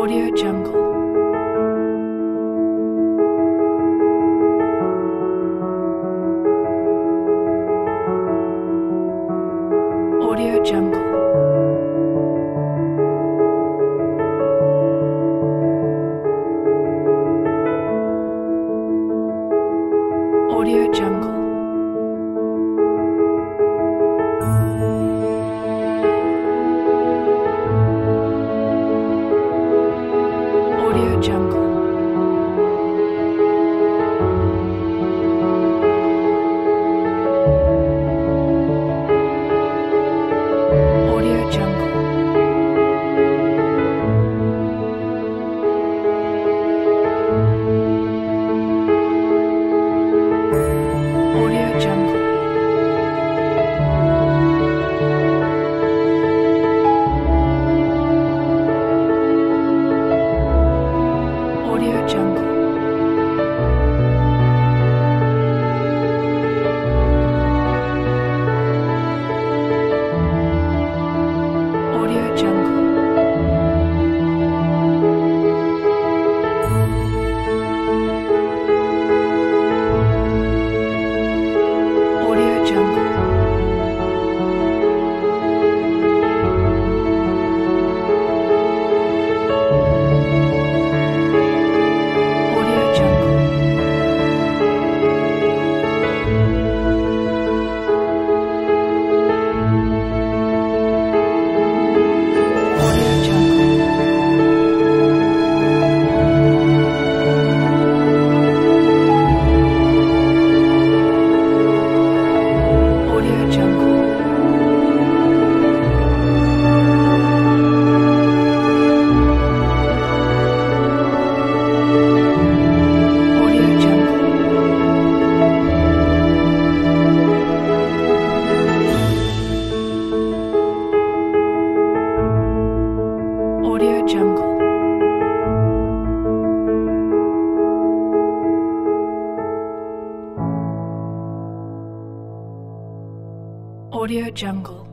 Audio Jungle. Audio Jungle. Audio Jungle. Audio Jungle. Audio Jungle. Audio Jungle. Audio Jungle. Audio Jungle. Audio Jungle. Audio Jungle. Audio Jungle. Audio Jungle. Audio Jungle. Audio Jungle. Audio Jungle.